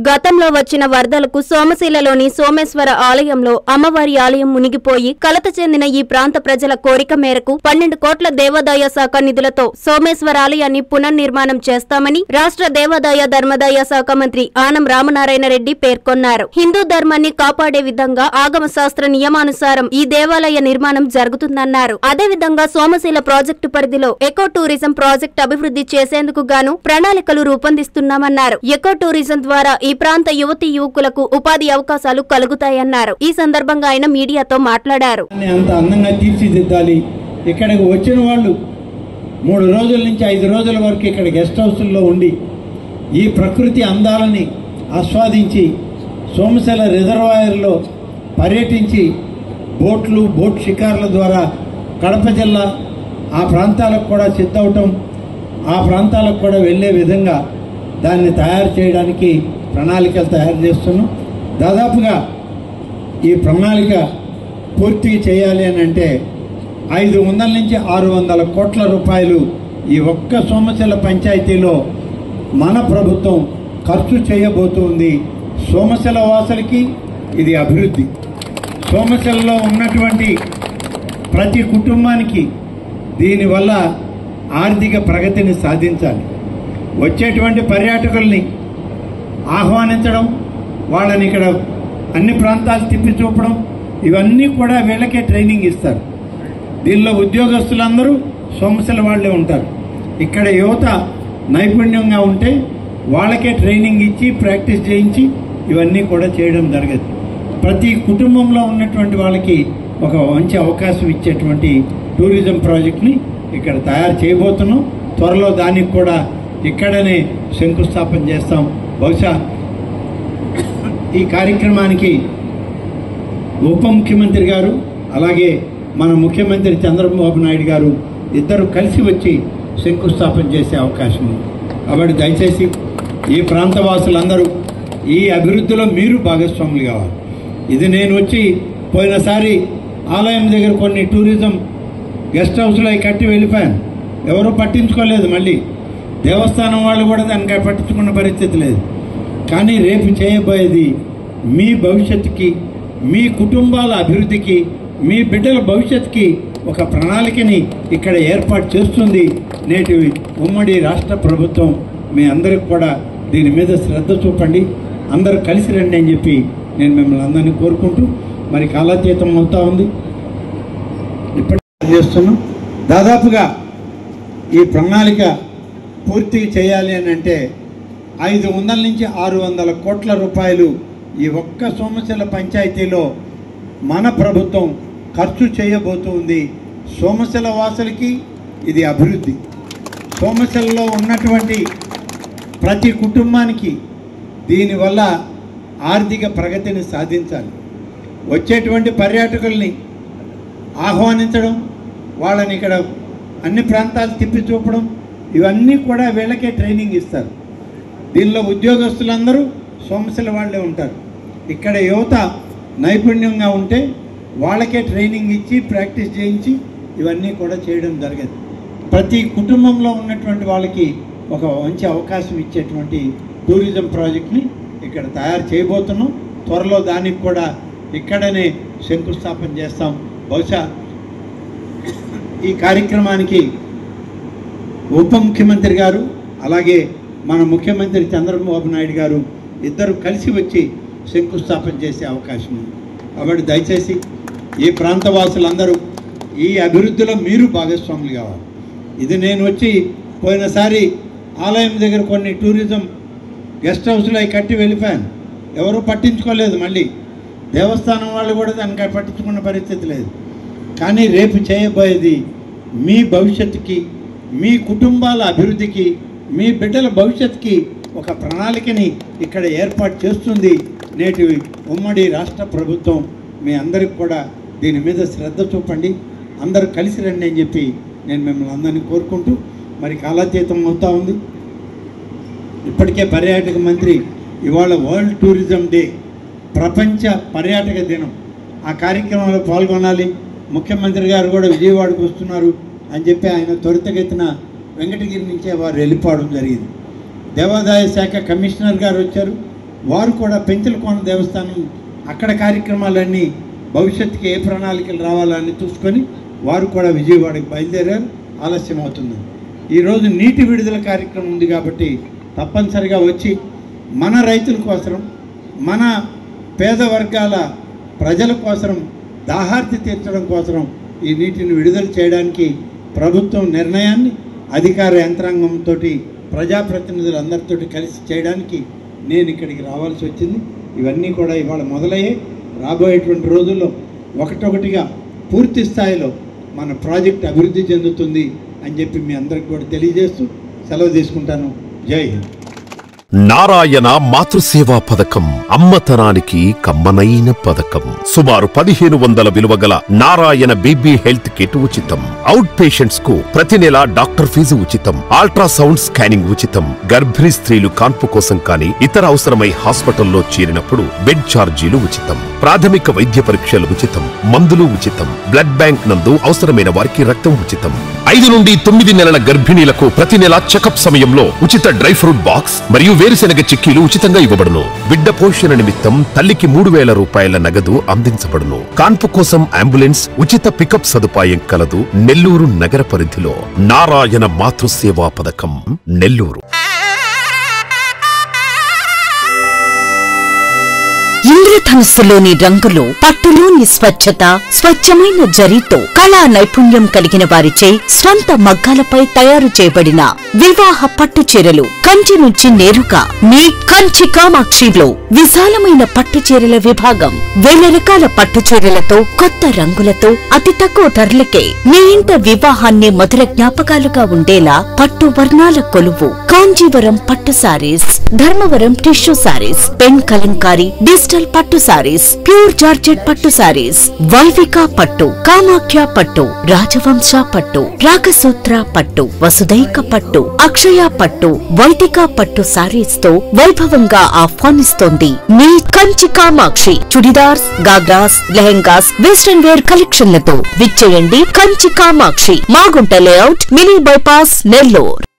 గతంలో వచ్చిన వరదలకు సోమశిలలోని సోమేశ్వర ఆలయంలో అమ్మవారి ఆలయం మునిగిపోయి కలత చెందిన ఈ ప్రాంత ప్రజల కోరిక మేరకు 12 కోట్ల దేవాదాయ శాఖ నిధులతో సోమేశ్వర ఆలయాన్ని పునర్నిర్మాణం చేస్తామని రాష్ట్ర దేవాదాయ ధర్మదాయ శాఖ మంత్రి ఆనం రామనారాయణ రెడ్డి పేర్కొన్నారు. హిందూ ధర్మాన్ని కాపాడే విధంగా ఆగమ శాస్త్ర నియమానుసారం ఈ దేవాలయ నిర్మాణం జరుగుతుందన్నారు. అదేవిధంగా సోమశిల ప్రాజెక్టు పరిధిలో ఎకో టూరిజం ప్రాజెక్టు అభివృద్ధి చేసేందుకు గాను ప్రణాళికలు రూపొందిస్తున్నామన్నారు. ఎకో టూరిజం ద్వారా ఈ ప్రాంత యువతీ యువకులకు ఉపాధి అవకాశాలు కలుగుతాయన్నారు. ఈ సందర్భంగా ఆయన మీడియాతో మాట్లాడారు. అంత అందంగా తీర్చిదిద్దాలి. ఇక్కడికి వచ్చిన వాళ్ళు 3 రోజుల నుంచి 5 రోజుల వరకు ఇక్కడ గెస్ట్ హౌస్ల్లో ఉండి ఈ ప్రకృతి అందాలని ఆస్వాదించి సోమశిల రిజర్వాయర్లో పర్యటించి బోట్ షికార్ల ద్వారా కడప జిల్లా ఆ ప్రాంతాలకు కూడా సిద్ధవటం, ఆ ప్రాంతాలకు కూడా వెళ్లే విధంగా దాన్ని తయారు చేయడానికి ప్రణాళికలు తయారు చేస్తున్నాం. దాదాపుగా ఈ ప్రణాళిక పూర్తి చేయాలి అని అంటే 500 నుంచి 600 కోట్ల రూపాయలు ఈ ఒక్క సోమశిల పంచాయతీలో మన ప్రభుత్వం ఖర్చు చేయబోతుంది. సోమశిల వాసులకి ఇది అభివృద్ధి. సోమశిలలో ఉన్నటువంటి ప్రతి కుటుంబానికి దీనివల్ల ఆర్థిక ప్రగతిని సాధించాలి. వచ్చేటువంటి పర్యాటకుల్ని ఆహ్వానించడం, వాళ్ళని ఇక్కడ అన్ని ప్రాంతాలు తిప్పి చూపడం, ఇవన్నీ కూడా వీళ్ళకే ట్రైనింగ్ ఇస్తారు. దీనిలో ఉద్యోగస్తులందరూ సోమశిల వాళ్ళే ఉంటారు. ఇక్కడ యువత నైపుణ్యంగా ఉంటే వాళ్ళకే ట్రైనింగ్ ఇచ్చి ప్రాక్టీస్ చేయించి ఇవన్నీ కూడా చేయడం జరగదు. ప్రతి కుటుంబంలో ఉన్నటువంటి వాళ్ళకి ఒక మంచి అవకాశం ఇచ్చేటువంటి టూరిజం ప్రాజెక్ట్ని ఇక్కడ తయారు చేయబోతున్నాం. త్వరలో దానికి కూడా ఇక్కడనే శంకుస్థాపన చేస్తాం. బహుశా ఈ కార్యక్రమానికి ఉప ముఖ్యమంత్రి గారు అలాగే మన ముఖ్యమంత్రి చంద్రబాబు నాయుడు గారు ఇద్దరు కలిసి వచ్చి శంకుస్థాపన చేసే అవకాశం ఉంది. కాబట్టి దయచేసి ఈ ప్రాంత వాసులందరూ ఈ అభివృద్ధిలో మీరు భాగస్వాములు కావాలి. ఇది నేను వచ్చి పోయినసారి ఆలయం దగ్గర కొన్ని టూరిజం గెస్ట్ హౌస్లో కట్టి వెళ్ళిపోయాను. ఎవరూ పట్టించుకోలేదు. మళ్ళీ దేవస్థానం వాళ్ళు కూడా దానికి పట్టించుకున్న పరిస్థితి లేదు. కానీ రేపు చేయబోయేది మీ భవిష్యత్తుకి, మీ కుటుంబాల అభివృద్ధికి, మీ బిడ్డల భవిష్యత్తుకి ఒక ప్రణాళికని ఇక్కడ ఏర్పాటు చేస్తుంది నేటి ఉమ్మడి రాష్ట్ర ప్రభుత్వం. మీ అందరికి కూడా దీని మీద శ్రద్ధ చూపండి, అందరూ కలిసి రండి అని చెప్పి నేను మిమ్మల్ని అందరినీ కోరుకుంటూ, మరి కాలాతీతం అవుతా ఉంది. ఇప్పటికే చేస్తున్నాం. దాదాపుగా ఈ ప్రణాళిక పూర్తి చేయాలి అని అంటే 500 నుంచి 600 కోట్ల రూపాయలు ఈ ఒక్క సోమశిల పంచాయతీలో మన ప్రభుత్వం ఖర్చు చేయబోతుంది. సోమశిల వాసులకి ఇది అభివృద్ధి. సోమశిలలో ఉన్నటువంటి ప్రతి కుటుంబానికి దీనివల్ల ఆర్థిక ప్రగతిని సాధించాలి. వచ్చేటువంటి పర్యాటకుల్ని ఆహ్వానించడం, వాళ్ళని ఇక్కడ అన్ని ప్రాంతాలు తిప్పి చూపడం, ఇవన్నీ కూడా వీళ్ళకే ట్రైనింగ్ ఇస్తారు. దీనిలో ఉద్యోగస్తులందరూ సోమశిల వాళ్ళే ఉంటారు. ఇక్కడ యువత నైపుణ్యంగా ఉంటే వాళ్ళకే ట్రైనింగ్ ఇచ్చి ప్రాక్టీస్ చేయించి ఇవన్నీ కూడా చేయడం జరగదు. ప్రతి కుటుంబంలో ఉన్నటువంటి వాళ్ళకి ఒక మంచి అవకాశం ఇచ్చేటువంటి టూరిజం ప్రాజెక్ట్ని ఇక్కడ తయారు చేయబోతున్నాం. త్వరలో దానికి కూడా ఇక్కడనే శంకుస్థాపన చేస్తాం. బహుశా ఈ కార్యక్రమానికి ఉప ముఖ్యమంత్రి గారు అలాగే మన ముఖ్యమంత్రి చంద్రబాబు నాయుడు గారు ఇద్దరు కలిసి వచ్చి శంకుస్థాపన చేసే అవకాశం ఉంది. కాబట్టి దయచేసి ఈ ప్రాంత వాసులందరూ ఈ అభివృద్ధిలో మీరు భాగస్వాములు కావాలి. ఇది నేను వచ్చి పోయినసారి ఆలయం దగ్గర కొన్ని టూరిజం గెస్ట్ హౌస్లో కట్టి వెళ్ళిపోయాను. ఎవరూ పట్టించుకోలేదు. మళ్ళీ దేవస్థానం వాళ్ళు కూడా దానికి పట్టించుకున్న పరిస్థితి లేదు. కానీ రేపు చేయబోయేది మీ భవిష్యత్తుకి, మీ కుటుంబాల అభివృద్ధికి, మీ బిడ్డల భవిష్యత్తుకి ఒక ప్రణాళికని ఇక్కడ ఏర్పాటు చేస్తుంది నేటి ఉమ్మడి రాష్ట్ర ప్రభుత్వం. మీ అందరికి కూడా దీని మీద శ్రద్ధ చూపండి, అందరూ కలిసి రండి అని చెప్పి నేను మిమ్మల్ని అందరినీ కోరుకుంటూ, మరి కాలాతీతం అవుతా ఉంది. ఇప్పటికే పర్యాటక మంత్రి ఇవాళ వరల్డ్ టూరిజం డే, ప్రపంచ పర్యాటక దినం, ఆ కార్యక్రమంలో పాల్గొనాలి. ముఖ్యమంత్రి గారు కూడా విజయవాడకు వస్తున్నారు అని చెప్పి ఆయన త్వరితగతిన వెంకటగిరి నుంచే వారు వెళ్ళిపోవడం జరిగింది. దేవాదాయ శాఖ కమిషనర్ గారు వచ్చారు, వారు కూడా పెంచలకోన దేవస్థానం అక్కడ కార్యక్రమాలన్నీ భవిష్యత్తుకి ఏ ప్రణాళికలు రావాలని చూసుకొని వారు కూడా విజయవాడకి బయలుదేరారు. ఆలస్యం అవుతుంది. ఈరోజు నీటి విడుదల కార్యక్రమం ఉంది కాబట్టి తప్పనిసరిగా వచ్చి మన రైతుల కోసం, మన పేద వర్గాల ప్రజల కోసం, దాహార్తి తీర్చడం కోసం ఈ నీటిని విడుదల చేయడానికి ప్రభుత్వం నిర్ణయాన్ని అధికార యంత్రాంగంతో ప్రజాప్రతినిధులందరితో కలిసి చేయడానికి నేను ఇక్కడికి రావాల్సి వచ్చింది. ఇవన్నీ కూడా ఇవాళ మొదలయ్యే రాబోయేటువంటి రోజుల్లో ఒకటొకటిగా పూర్తి స్థాయిలో మన ప్రాజెక్ట్ అభివృద్ధి చెందుతుంది అని చెప్పి మీ అందరికి కూడా తెలియజేస్తూ సెలవు తీసుకుంటాను. జై హింద్. నారాయణ మాతృసేవా పథకం అమ్మతనానికి కమ్మనైన పథకం. సుమారు 1500 విలువ గల నారాయణ బేబీ హెల్త్ కిట్ ఉచితం. అవుట్ పేషెంట్స్ కు ప్రతి నెల డాక్టర్ ఫీజు ఉచితం. అల్ట్రాసౌండ్ స్కానింగ్ ఉచితం. గర్భిణీ స్త్రీలు కాన్పు కోసం కానీ ఇతర అవసరమై హాస్పిటల్లో చేరినప్పుడు బెడ్ ఛార్జీలు ఉచితం. ప్రాథమిక వైద్య పరీక్షలు ఉచితం. మందులు ఉచితం. బ్లడ్ బ్యాంక్ నందు అవసరమైన వారికి రక్తం ఉచితం. 5 నుండి 9 నెలల గర్భిణీలకు ప్రతి నెల చెకప్ సమయంలో ఉచిత డ్రై ఫ్రూట్ బాక్స్ మరియు వేరుశెనగ చిక్కీలు ఉచితంగా ఇవ్వబడును. బిడ్డ పోషణ నిమిత్తం తల్లికి 3000 రూపాయల నగదు అందించబడును. కాన్పు కోసం అంబులెన్స్ ఉచిత పికప్ సదుపాయం కలదు. నెల్లూరు నగర పరిధిలో నారాయణ మాతృసేవా పథకం నెల్లూరు. ఇంద్రధనుస్సులోని రంగులు, పట్టులోని స్వచ్ఛత, స్వచ్ఛమైన జరీతో కళా నైపుణ్యం కలిగిన వారిచే స్వంత మగ్గాలపై తయారు చేయబడిన వివాహ పట్టు చీరలు కంచి నుంచి నేరుగా మీ కంచి కామాక్షిలో విశాలమైన పట్టు చీరల విభాగం. 1000 రకాల పట్టు చీరలతో, కొత్త రంగులతో, అతి తక్కువ ధరలకే మీ ఇంట వివాహాన్ని మధుర జ్ఞాపకాలుగా ఉండేలా పట్టు వర్ణాల కొలువు. కాంజీవరం పట్టు saris, Dharmavaram tissue saris, pen Kalamkari, digital పట్టు సారీస్, ప్యూర్ జార్జెట్ పట్టు సారీస్, వైవిక పట్టు, కామాఖ్య పట్టు, రాజవంశ పట్టు, రాగసూత్ర పట్టు, వసుదైక పట్టు, అక్షయ పట్టు, వైదిక పట్టు సారీస్ తో వైభవంగా ఆహ్వానిస్తోంది మీ కంచి కామాక్షి. చుడిదార్స్, గాగ్రాస్, లెహెంగాస్, వెస్టర్న్ వేర్ కలెక్షన్లతో విచ్చేయండి Kanchi Kamakshi, Magunta layout, mini bypass, Nellore.